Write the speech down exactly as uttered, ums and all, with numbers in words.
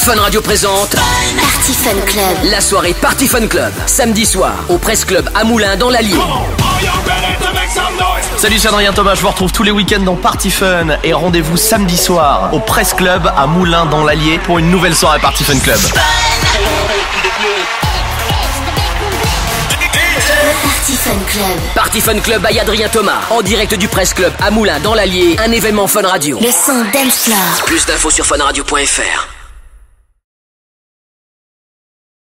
Fun Radio présente Party Fun Club. la soirée Party Fun Club. Samedi soir, au Presse Club à Moulins dans l'Allier. Salut, c'est Adrien Thomas, je vous retrouve tous les week-ends dans Party Fun et rendez-vous samedi soir au Presse Club à Moulins dans l'Allier pour une nouvelle soirée Party Fun Club. Party Fun Club. Party Fun Club by Adrien Thomas, en direct du Presse Club à Moulins dans l'Allier, un événement Fun Radio. Le son dance floor. Plus d'infos sur fun radio point f r.